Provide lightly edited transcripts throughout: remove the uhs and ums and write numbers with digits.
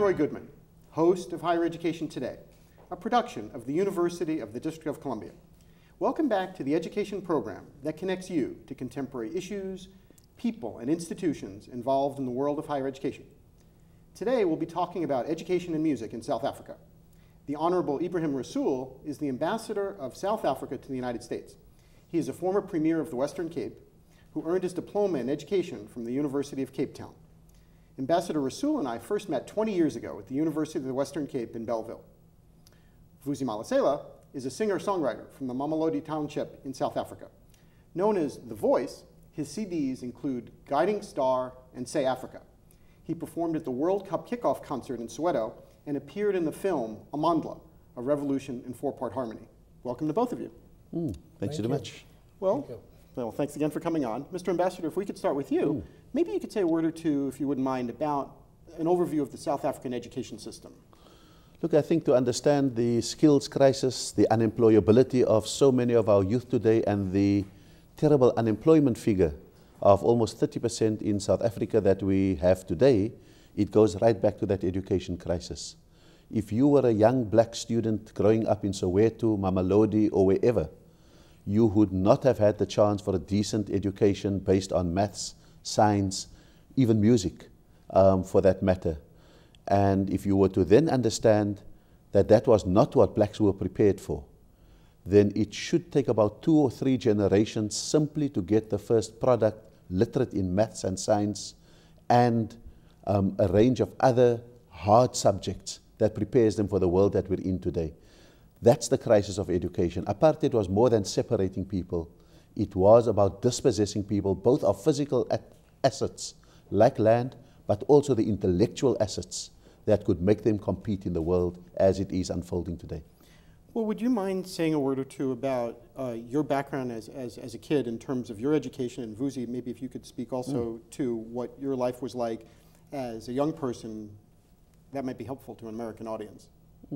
Roy Goodman, host of Higher Education Today, a production of the University of the District of Columbia. Welcome back to the education program that connects you to contemporary issues, people, and institutions involved in the world of higher education. Today, we'll be talking about education and music in South Africa. The Honorable Ebrahim Rasool is the ambassador of South Africa to the United States. He is a former premier of the Western Cape who earned his diploma in education from the University of Cape Town. Ambassador Rasool and I first met 20 years ago at the University of the Western Cape in Belleville. Vusi Mahlasela is a singer-songwriter from the Mamelodi Township in South Africa. Known as The Voice, his CDs include Guiding Star and Say Africa. He performed at the World Cup kickoff concert in Soweto and appeared in the film Amandla, A Revolution in Four-Part Harmony. Welcome to both of you. Thanks very much. Well, thanks again for coming on. Mr. Ambassador, if we could start with you, maybe you could say a word or two, if you wouldn't mind, about an overview of the South African education system. Look, I think to understand the skills crisis, the unemployability of so many of our youth today, and the terrible unemployment figure of almost 30% in South Africa that we have today, it goes right back to that education crisis. If you were a young black student growing up in Soweto, Mamelodi, or wherever, you would not have had the chance for a decent education based on maths, science, even music, for that matter. And if you were to then understand that that was not what blacks were prepared for, then it should take about 2 or 3 generations simply to get the first product literate in maths and science and a range of other hard subjects that prepares them for the world that we're in today. That's the crisis of education. Apartheid was more than separating people. It was about dispossessing people, both of physical assets like land, but also the intellectual assets that could make them compete in the world as it is unfolding today. Well, would you mind saying a word or two about your background as a kid in terms of your education? And Vusi, maybe if you could speak also to what your life was like as a young person, that might be helpful to an American audience.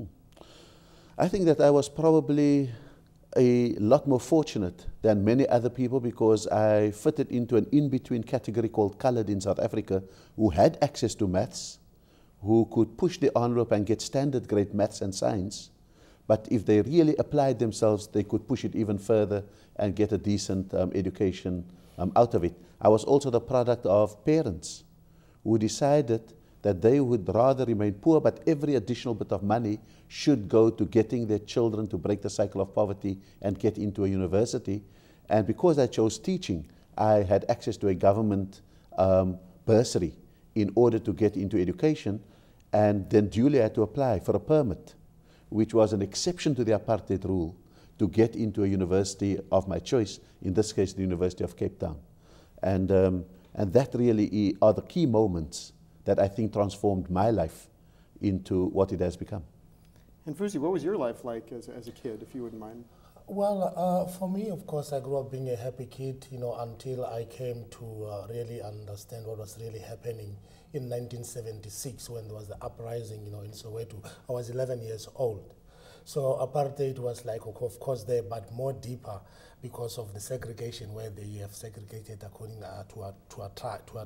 I think that I was probably a lot more fortunate than many other people because I fitted into an in-between category called colored in South Africa, who had access to maths, who could push the envelope and get standard grade maths and science. But if they really applied themselves, they could push it even further and get a decent education out of it. I was also the product of parents who decided that they would rather remain poor, but every additional bit of money should go to getting their children to break the cycle of poverty and get into a university. And because I chose teaching, I had access to a government bursary in order to get into education, and then duly had to apply for a permit, which was an exception to the apartheid rule, to get into a university of my choice, in this case, the University of Cape Town. And that really are the key moments that I think transformed my life into what it has become. And Vusi, what was your life like as a kid, if you wouldn't mind? Well, for me, of course, I grew up being a happy kid, until I came to really understand what was really happening in 1976 when there was the uprising, in Soweto. I was 11 years old. So apartheid was like, of course, there, but more deeper because of the segregation where they have segregated according to a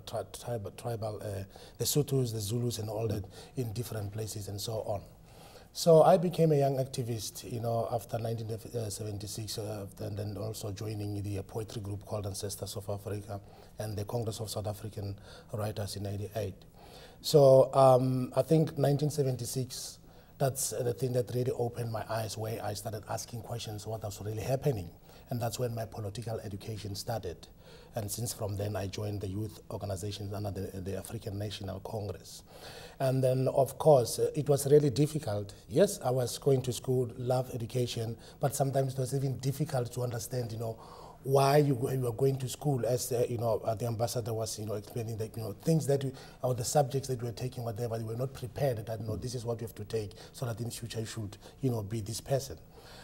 tribal, the Sothos, the Zulus, and all that in different places and so on. So I became a young activist, after 1976, and then also joining the poetry group called Ancestors of Africa and the Congress of South African Writers in '98. So I think 1976, that's the thing that really opened my eyes, where I started asking questions what was really happening. And that's when my political education started. And since from then, I joined the youth organizations under the African National Congress. And then, of course, it was really difficult. Yes, I was going to school, love education, but sometimes it was even difficult to understand, why you were going to school, as the ambassador was, explaining that, things that or the subjects that we were taking, whatever, they were not prepared that, this is what you have to take, so that in future you should, be this person.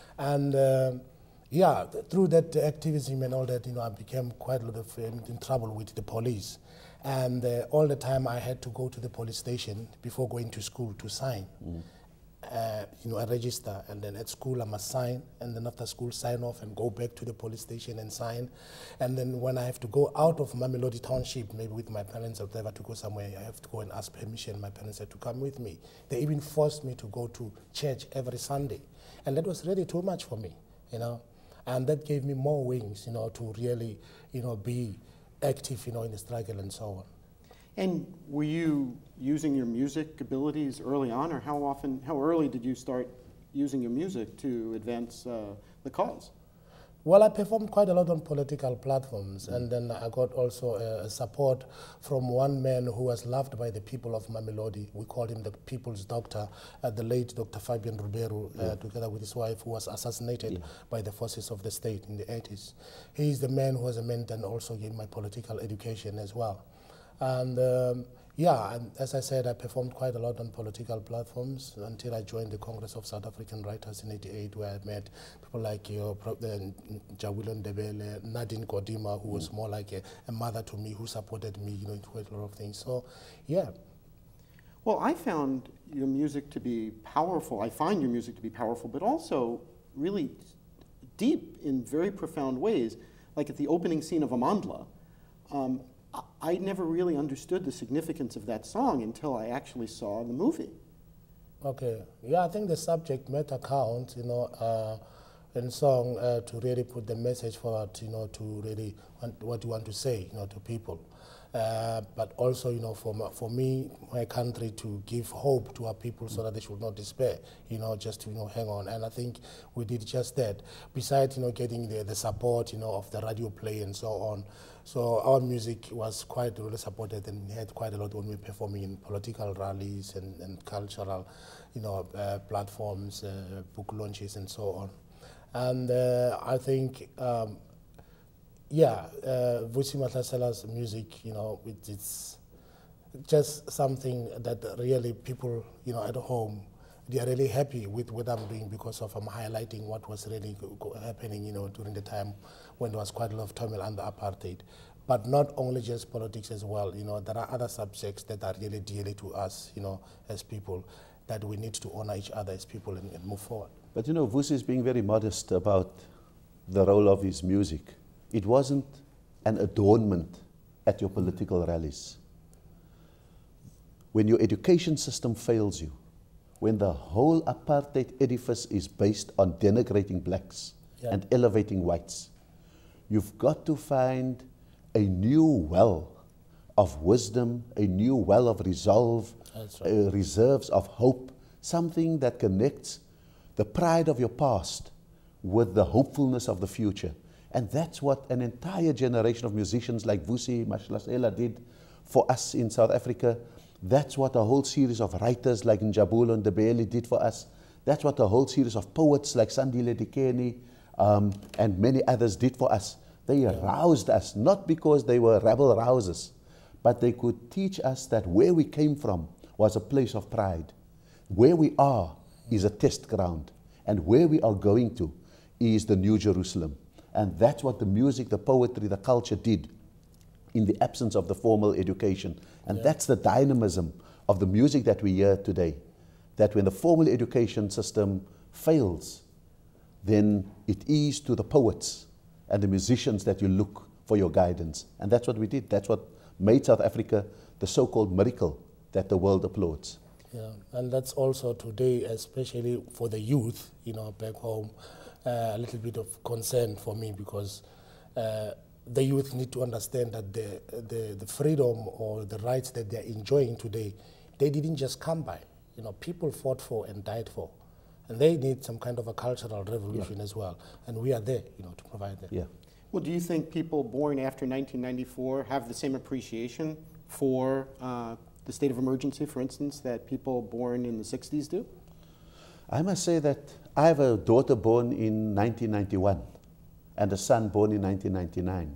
And yeah, through that activism and all that, I became quite a lot of in trouble with the police. And all the time I had to go to the police station before going to school to sign. I register, and then at school I must sign, and then after school sign off and go back to the police station and sign. And then when I have to go out of Mamelodi Township, maybe with my parents or whatever, to go somewhere, I have to go and ask permission. My parents had to come with me. They even forced me to go to church every Sunday. And that was really too much for me, And that gave me more wings, to really, be active, in the struggle and so on. And were you using your music abilities early on, or how early did you start using your music to advance the cause? Well, I performed quite a lot on political platforms, and then I got also support from one man who was loved by the people of Mamelodi. We called him the people's doctor, the late Dr. Fabian Ruberu, together with his wife, who was assassinated by the forces of the state in the 80s. He is the man who was a mentor and also gave my political education as well. And and as I said, I performed quite a lot on political platforms until I joined the Congress of South African Writers in '88, where I met people like Jabulon Ndebele, Nadine Kodima, who was more like a mother to me, who supported me, in quite a lot of things. So, yeah. Well, I found your music to be powerful. I find your music to be powerful, but also really deep in very profound ways. Like at the opening scene of Amandla, I never really understood the significance of that song until I actually saw the movie. Okay. Yeah, I think the subject matter counts, in song to really put the message forward, to really what you want to say, to people. But also, for me, my country, to give hope to our people so that they should not despair, just to, hang on. And I think we did just that. Besides, getting the support, of the radio play and so on. So our music was quite really supported and had quite a lot when we were performing in political rallies and cultural, platforms, book launches and so on. And I think, Vusi Mahlasela's music, it's just something that really people, at home, they are really happy with what I'm doing because of I'm highlighting what was really happening, during the time when there was quite a lot of turmoil under apartheid. But not only just politics as well, there are other subjects that are really dear to us, as people, that we need to honor each other as people and move forward. But Vusi is being very modest about the role of his music. It wasn't an adornment at your political rallies. When your education system fails you, when the whole apartheid edifice is based on denigrating blacks and elevating whites, you've got to find a new well of wisdom, a new well of resolve, reserves of hope, something that connects the pride of your past with the hopefulness of the future. And that's what an entire generation of musicians like Vusi, Mahlasela did for us in South Africa. That's what a whole series of writers like Njabulo Ndebele did for us. That's what a whole series of poets like Sandile Dikeni and many others did for us. They roused us, not because they were rebel rousers, but they could teach us that where we came from was a place of pride. Where we are is a test ground, and where we are going to is the New Jerusalem. And that's what the music, the poetry, the culture did in the absence of the formal education. And that's the dynamism of the music that we hear today. That when the formal education system fails, then it is to the poets and the musicians that you look for your guidance. And that's what we did. That's what made South Africa the so-called miracle that the world applauds. Yeah, and that's also today, especially for the youth, back home, a little bit of concern for me because the youth need to understand that the freedom or the rights that they're enjoying today, they didn't just come by. People fought for and died for. And they need some kind of a cultural revolution as well. And we are there, to provide that. Yeah. Well, do you think people born after 1994 have the same appreciation for the state of emergency, for instance, that people born in the 60s do? I must say that I have a daughter born in 1991 and a son born in 1999.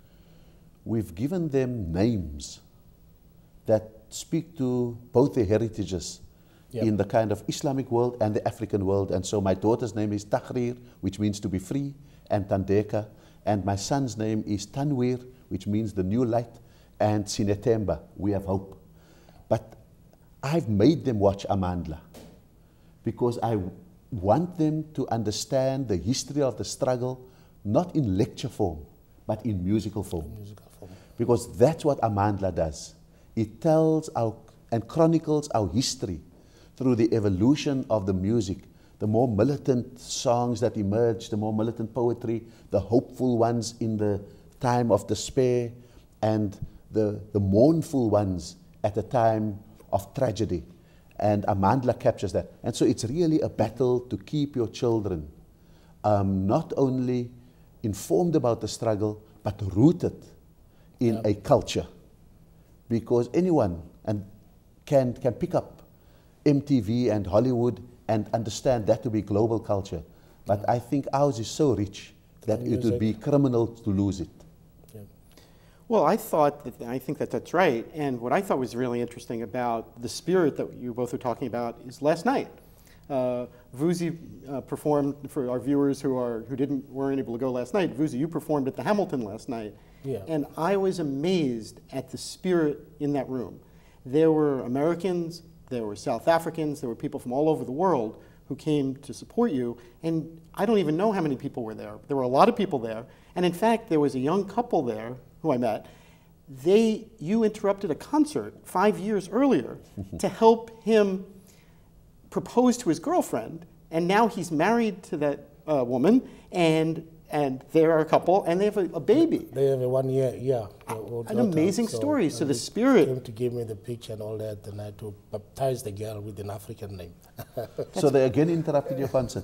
We've given them names that speak to both their heritages in the kind of Islamic world and the African world. And so my daughter's name is Tahrir, which means to be free, and Tandeka. And my son's name is Tanwir, which means the new light, and Sinetemba, we have hope. But I've made them watch Amandla because I want them to understand the history of the struggle, not in lecture form, but in musical form. Because that's what Amandla does. It tells and chronicles our history through the evolution of the music, the more militant songs that emerged, the more militant poetry, the hopeful ones in the time of despair, and the mournful ones at a time of tragedy. And Amandla captures that. And so it's really a battle to keep your children not only informed about the struggle, but rooted in a culture. Because anyone can pick up MTV and Hollywood and understand that to be global culture. But I think ours is so rich that it would be criminal to lose it. Well, I think that that's right. And what I thought was really interesting about the spirit that you both are talking about is last night. Vusi performed, for our viewers who weren't able to go last night, Vusi, you performed at the Hamilton last night. Yeah. And I was amazed at the spirit in that room. There were Americans, there were South Africans, there were people from all over the world who came to support you. And I don't even know how many people were there. There were a lot of people there. And in fact, there was a young couple there who I met. You interrupted a concert 5 years earlier to help him propose to his girlfriend, and now he's married to that woman, and they're a couple, and they have a baby. They have a 1 year, an amazing story. So the spirit came to give me the picture and all that, and I had to baptize the girl with an African name. So they again interrupted your concert.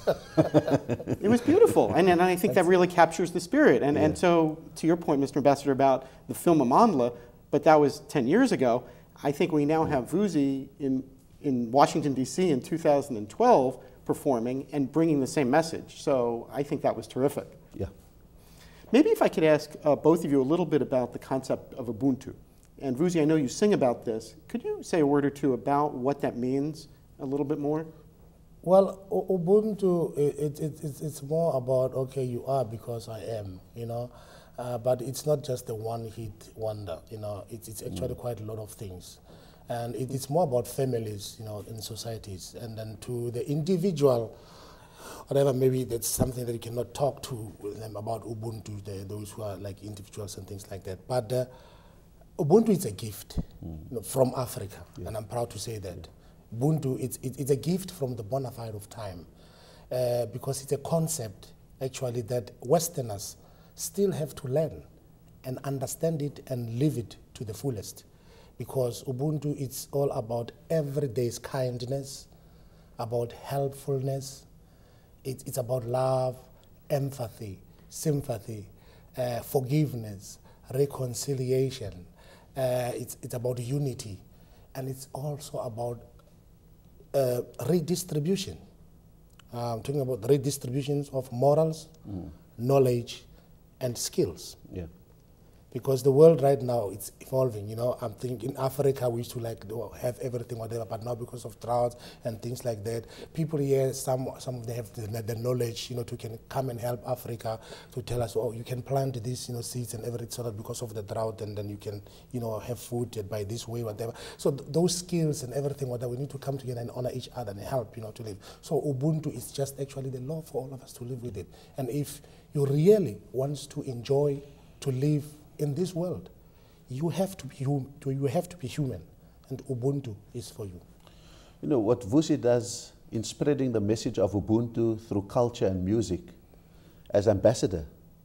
It was beautiful, and I think that really captures the spirit. And so, to your point, Mr. Ambassador, about the film Amandla, but that was 10 years ago. I think we now have Vusi in Washington, D.C. in 2012 performing and bringing the same message. So I think that was terrific. Yeah. Maybe if I could ask both of you a little bit about the concept of Ubuntu. And Vusi, I know you sing about this. Could you say a word or two about what that means a little bit more? Well, Ubuntu, it's more about, okay, you are because I am, you know. But it's not just a one-hit wonder, you know. It's actually quite a lot of things. And it's more about families, you know, in societies. And then to the individual, whatever, maybe that's something that you cannot talk to them about Ubuntu, those who are like individuals and things like that. But Ubuntu is a gift you know, from Africa, and I'm proud to say that. Ubuntu, it's a gift from the bona fide of time, because it's a concept, actually, that Westerners still have to learn and understand it and live it to the fullest. Because Ubuntu, it's all about everyday's kindness, about helpfulness. It's about love, empathy, sympathy, forgiveness, reconciliation. It's about unity. And it's also about redistribution. Talking about redistributions of morals, knowledge, and skills. Yeah. Because the world right now, it's evolving, you know. I'm thinking in Africa, we used to like have everything, whatever, but now because of droughts and things like that, people here, some of them have the knowledge, you know, to can come and help Africa to tell us, oh, you can plant these, you know, seeds and everything so that because of the drought, and then you can, you know, have food by this way, whatever. So those skills and everything, whatever, we need to come together and honor each other and help, you know, to live. So Ubuntu is just actually the law for all of us to live with it. And if you really want to enjoy, to live in this world, you have to be human, and Ubuntu is for you. You know, what Vusi does in spreading the message of Ubuntu through culture and music, as ambassador,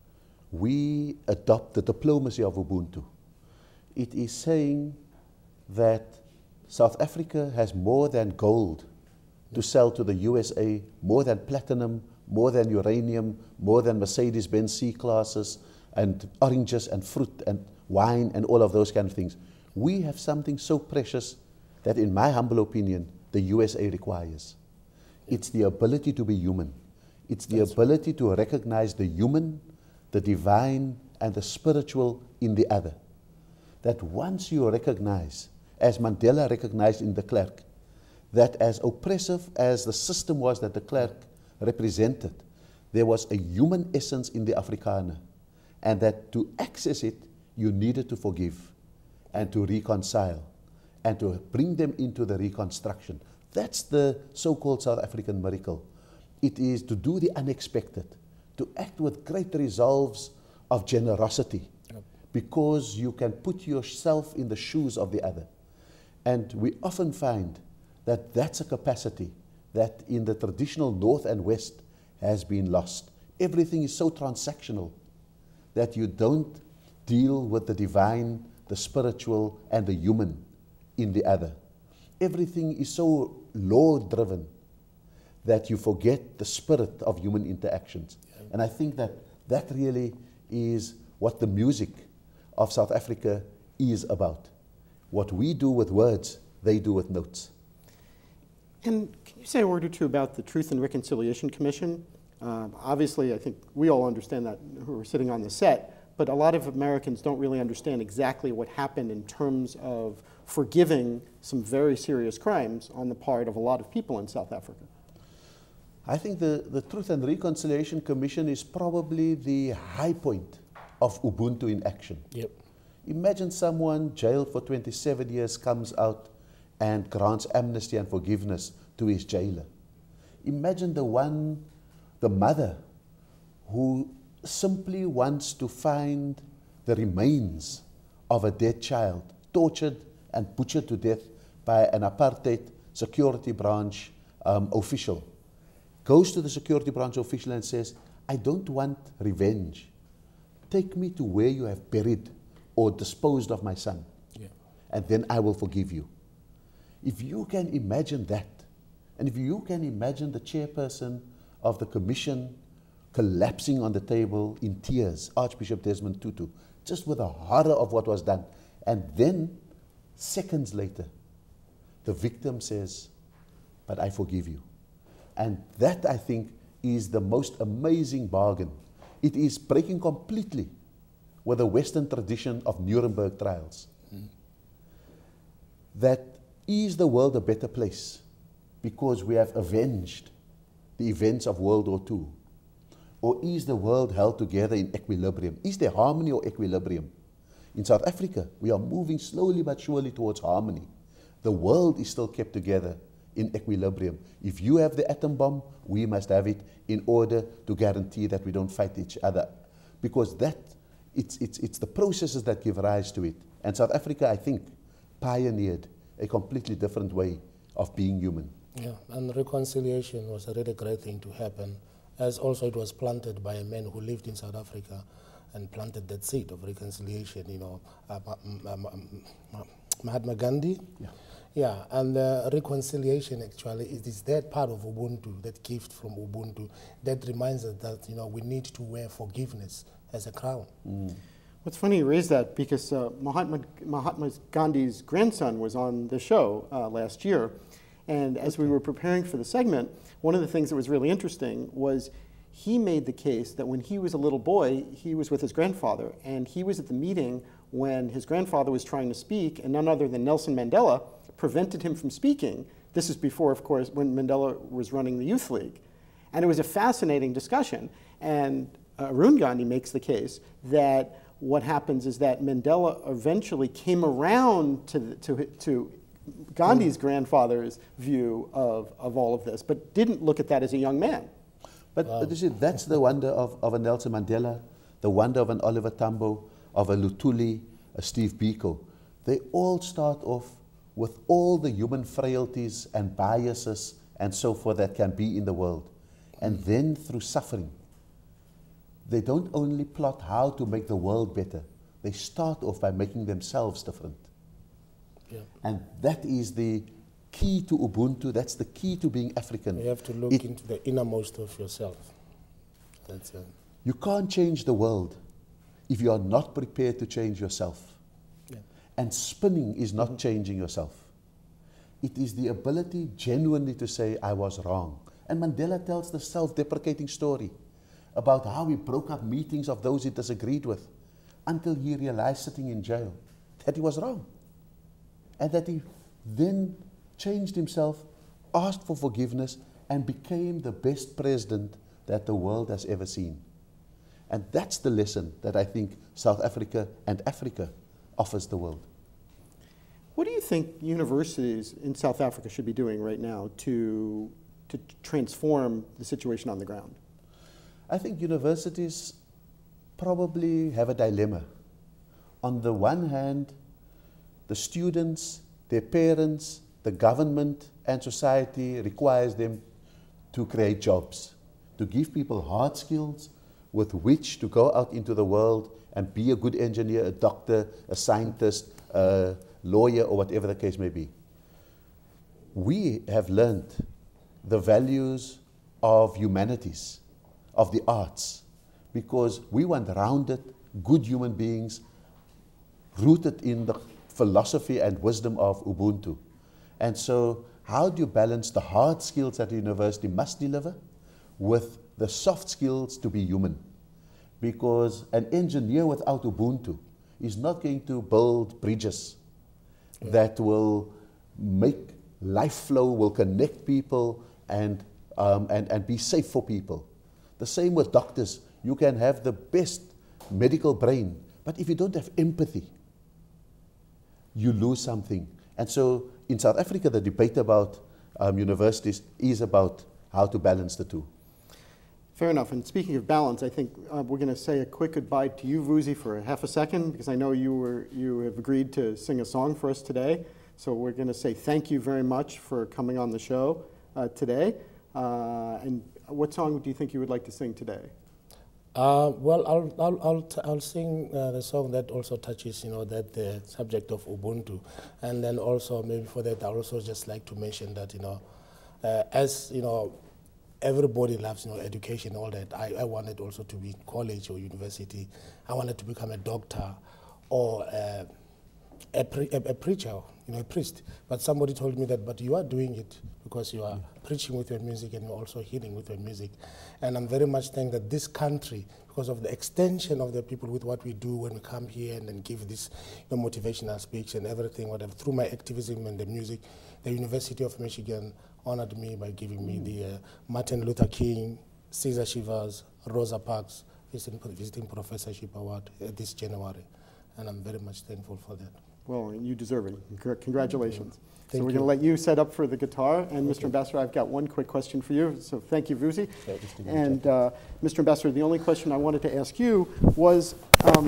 we adopt the diplomacy of Ubuntu. It is saying that South Africa has more than gold to sell to the USA, more than platinum, more than uranium, more than Mercedes-Benz C-classes, and oranges and fruit and wine and all of those kind of things. We have something so precious that, in my humble opinion, the USA requires. It's the ability to be human. It's the ability to recognize the human, the divine, and the spiritual in the other. That once you recognize, as Mandela recognized in de Klerk, that as oppressive as the system was that de Klerk represented, there was a human essence in the Afrikaner. And that to access it, you needed to forgive and to reconcile and to bring them into the reconstruction. That's the so-called South African miracle. It is to do the unexpected, to act with great resolves of generosity, because you can put yourself in the shoes of the other. And we often find that that's a capacity that in the traditional North and West has been lost. Everything is so transactional that you don't deal with the divine, the spiritual, and the human in the other. Everything is so law-driven that you forget the spirit of human interactions. Yeah. And I think that that really is what the music of South Africa is about. What we do with words, they do with notes. And can you say a word or two about the Truth and Reconciliation Commission? Obviously, I think we all understand that who are sitting on the set, but a lot of Americans don't really understand exactly what happened in terms of forgiving some very serious crimes on the part of a lot of people in South Africa. I think the Truth and Reconciliation Commission is probably the high point of Ubuntu in action. Yep. Imagine someone jailed for 27 years comes out and grants amnesty and forgiveness to his jailer. Imagine the mother who simply wants to find the remains of a dead child, tortured and butchered to death by an apartheid security branch official. Goes to the security branch official and says, I don't want revenge. Take me to where you have buried or disposed of my son, and then I will forgive you. If you can imagine that, and if you can imagine the chairperson of the commission collapsing on the table in tears, Archbishop Desmond Tutu, just with the horror of what was done, and then seconds later, the victim says, but I forgive you. And that, I think, is the most amazing bargain. It is breaking completely with the Western tradition of Nuremberg trials. That is the world a better place because we have avenged the events of World War II? Or is the world held together in equilibrium? Is there harmony or equilibrium? In South Africa, we are moving slowly but surely towards harmony. The world is still kept together in equilibrium. If you have the atom bomb, we must have it in order to guarantee that we don't fight each other. Because it's the processes that give rise to it. And South Africa, I think, pioneered a completely different way of being human. Yeah, and reconciliation was a really great thing to happen, as also it was planted by a man who lived in South Africa and planted that seed of reconciliation, you know, Mahatma Gandhi. Yeah. Yeah, and reconciliation actually is that part of Ubuntu, that gift from Ubuntu, that reminds us that, you know, we need to wear forgiveness as a crown. Mm. What's funny you raise that because Mahatma Gandhi's grandson was on the show last year, and as we were preparing for the segment, one of the things that was really interesting was he made the case that when he was a little boy, he was with his grandfather, and he was at the meeting when his grandfather was trying to speak, and none other than Nelson Mandela prevented him from speaking. This is before, of course, when Mandela was running the Youth League. And it was a fascinating discussion. And Arun Gandhi makes the case that what happens is that Mandela eventually came around to Gandhi's grandfather's view of all of this, but didn't look at that as a young man. But you see, that's the wonder of a Nelson Mandela, the wonder of an Oliver Tambo, of a Luthuli, a Steve Biko. They all start off with all the human frailties and biases and so forth that can be in the world. And then through suffering, they don't only plot how to make the world better, they start off by making themselves different. Yeah. And that is the key to Ubuntu, that's the key to being African. You have to look into the innermost of yourself. That's it. You can't change the world if you are not prepared to change yourself. Yeah. And spinning is not changing yourself. It is the ability genuinely to say, I was wrong. And Mandela tells the self-deprecating story about how he broke up meetings of those he disagreed with until he realized sitting in jail that he was wrong. And that he then changed himself, asked for forgiveness, and became the best president that the world has ever seen. And that's the lesson that I think South Africa and Africa offers the world. What do you think universities in South Africa should be doing right now to transform the situation on the ground? I think universities probably have a dilemma. On the one hand, the students, their parents, the government and society requires them to create jobs, to give people hard skills with which to go out into the world and be a good engineer, a doctor, a scientist, a lawyer, or whatever the case may be. We have learned the values of humanities, of the arts, because we want rounded, good human beings rooted in the philosophy and wisdom of Ubuntu. And so how do you balance the hard skills that the university must deliver with the soft skills to be human? Because an engineer without Ubuntu is not going to build bridges that will make life flow, will connect people and be safe for people. The same with doctors. You can have the best medical brain, but if you don't have empathy, you lose something. And so in South Africa, the debate about universities is about how to balance the two. Fair enough. And speaking of balance, I think we're going to say a quick goodbye to you, Vusi, for half a second, because I know you have agreed to sing a song for us today. So we're going to say thank you very much for coming on the show today. And what song do you think you would like to sing today? Well, I'll sing the song that also touches, that the subject of Ubuntu, and then also maybe for that I also just like to mention that, as everybody loves, education and all that. I wanted also to be in college or university. I wanted to become a doctor or a preacher, a priest. But somebody told me that, but you are doing it because you are preaching with your music and you're also healing with your music. And I'm very much thankful that this country, because of the extension of the people with what we do when we come here and then give this motivational speech and everything, whatever, through my activism and the music, the University of Michigan honored me by giving me the Martin Luther King, Cesar Chivas, Rosa Parks visiting professorship award this January. And I'm very much thankful for that. Well, you deserve it. Congratulations. Thank so we're going to let you set up for the guitar. And Mr. Ambassador, I've got one quick question for you. So thank you, Vusi. And Mr. Ambassador, the only question I wanted to ask you was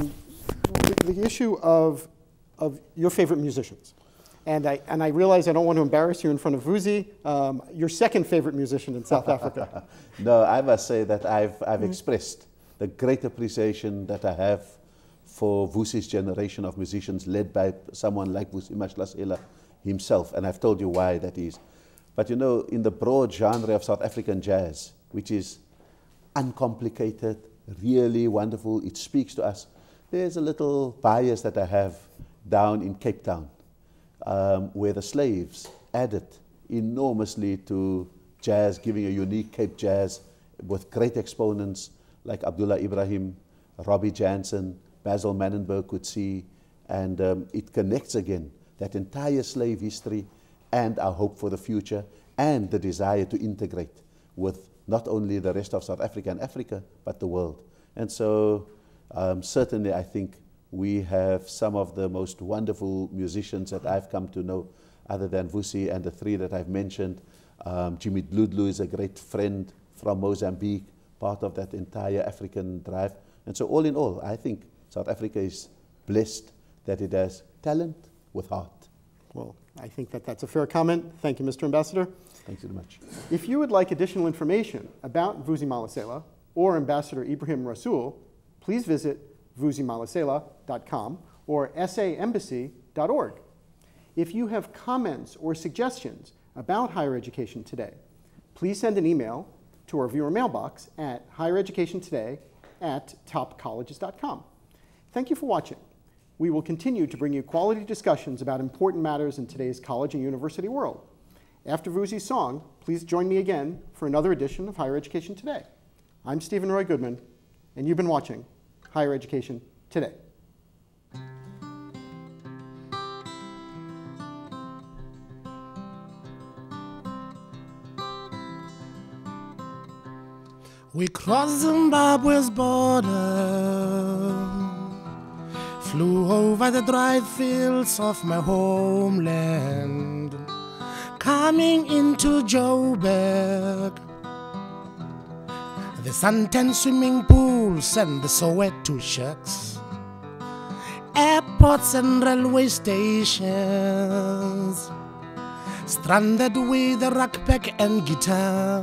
the issue of your favorite musicians. And I realize I don't want to embarrass you in front of Vusi. Your second favorite musician in South Africa. No, I must say that I've expressed the great appreciation that I have for Vusi's generation of musicians led by someone like Vusi Mahlasela himself, and I've told you why that is. But in the broad genre of South African jazz, which is uncomplicated, really wonderful, it speaks to us, there's a little bias that I have down in Cape Town, where the slaves added enormously to jazz, giving a unique Cape jazz with great exponents like Abdullah Ebrahim, Robbie Jansen, Basil Manenberg could see, and it connects again that entire slave history and our hope for the future and the desire to integrate with not only the rest of South Africa and Africa, but the world. And so certainly I think we have some of the most wonderful musicians that I've come to know, other than Vusi and the three that I've mentioned. Jimmy Dludlu is a great friend from Mozambique, part of that entire African drive. And so all in all, I think South Africa is blessed that it has talent with heart. Well, I think that's a fair comment. Thank you, Mr. Ambassador. Thanks very much. If you would like additional information about Vusi Mahlasela or Ambassador Ebrahim Rasool, please visit vusimahlasela.com or saembassy.org. If you have comments or suggestions about higher education today, please send an email to our viewer mailbox at highereducationtoday@topcolleges.com. Thank you for watching. We will continue to bring you quality discussions about important matters in today's college and university world. After Vusi's song, please join me again for another edition of Higher Education Today. I'm Steven Roy Goodman, and you've been watching Higher Education Today. We crossed Zimbabwe's border, flew over the dry fields of my homeland, coming into Joburg. The suntan swimming pools and the Soweto shacks, airports and railway stations, stranded with a ruckpack and guitar.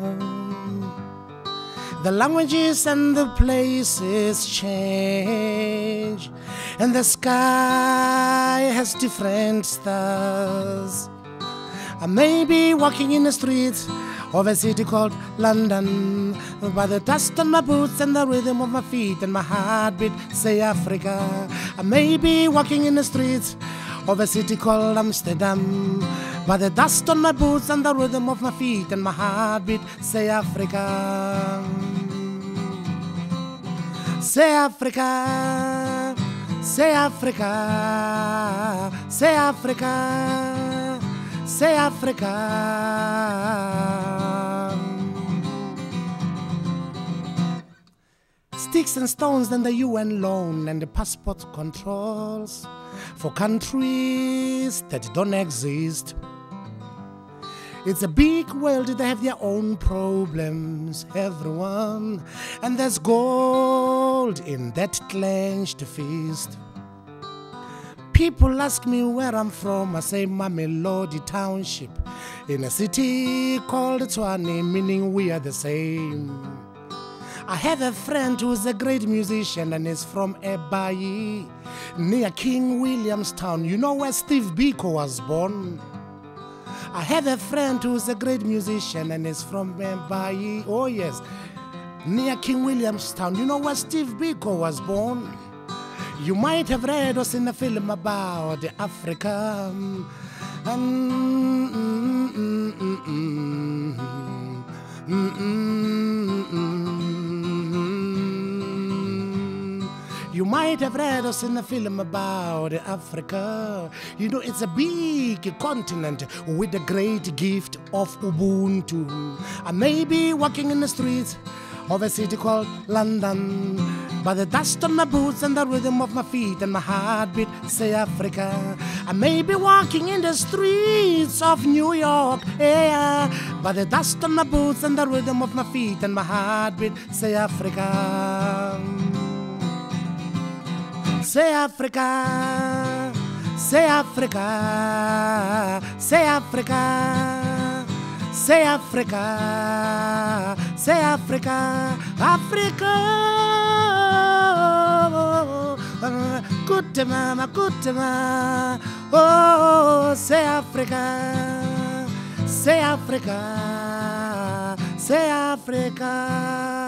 The languages and the places change, and the sky has different stars. I may be walking in the streets of a city called London, by the dust on my boots and the rhythm of my feet and my heartbeat say Africa. I may be walking in the streets of a city called Amsterdam, by the dust on my boots and the rhythm of my feet and my heartbeat say Africa. Say Africa, say Africa, say Africa, say Africa. Sticks and stones and the UN loan and the passport controls for countries that don't exist. It's a big world, they have their own problems, everyone, and there's gold in that clenched fist. People ask me where I'm from, I say Mamelodi Township, in a city called Tshwane, meaning we are the same. I have a friend who's a great musician and is from Ebrahim, near King Williamstown. You know where Steve Biko was born? I have a friend who's a great musician and is from Ebrahim, oh yes, near King Williamstown. You know where Steve Biko was born? You might have read or seen a film about Africa. You might have read or seen a film about Africa. You know, it's a big continent with a great gift of Ubuntu. I may be walking in the streets of a city called London, by the dust on my boots and the rhythm of my feet and my heartbeat say Africa. I may be walking in the streets of New York, yeah, by the dust on my boots and the rhythm of my feet and my heartbeat say Africa. Say Africa, say Africa, say Africa, say Africa, say Africa, Africa. Good mama, oh, say Africa, say Africa, say Africa.